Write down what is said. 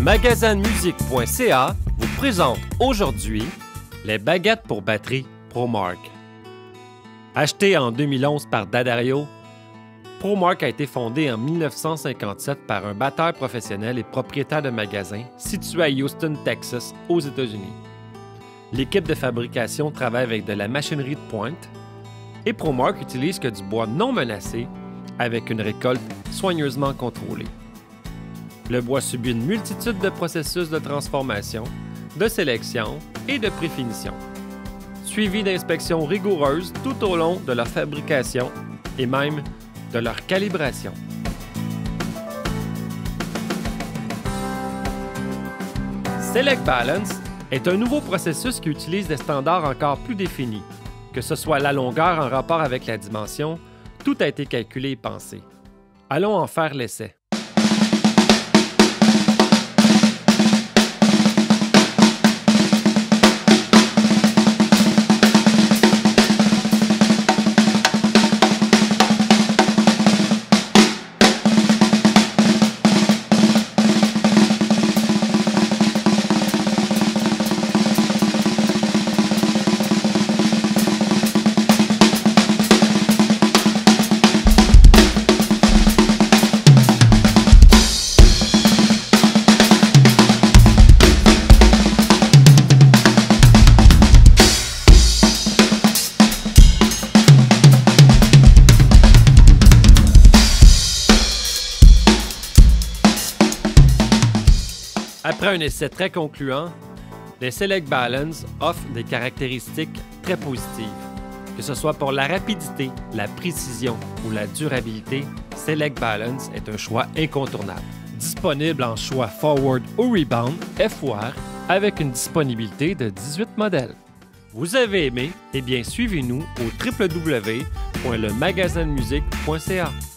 magasinmusique.ca vous présente aujourd'hui les baguettes pour batterie ProMark. Acheté en 2011 par D'Addario, ProMark a été fondé en 1957 par un batteur professionnel et propriétaire de magasin situé à Houston, Texas, aux États-Unis. L'équipe de fabrication travaille avec de la machinerie de pointe et ProMark utilise que du bois non menacé avec une récolte soigneusement contrôlée. Le bois subit une multitude de processus de transformation, de sélection et de préfinition, suivi d'inspections rigoureuses tout au long de leur fabrication et même de leur calibration. Select Balance est un nouveau processus qui utilise des standards encore plus définis. Que ce soit la longueur en rapport avec la dimension, tout a été calculé et pensé. Allons en faire l'essai. Après un essai très concluant, les Select Balance offrent des caractéristiques très positives. Que ce soit pour la rapidité, la précision ou la durabilité, Select Balance est un choix incontournable. Disponible en choix Forward ou Rebound, FOR, avec une disponibilité de 18 modèles. Vous avez aimé? Eh bien, suivez-nous au www.lemagasindemusique.ca.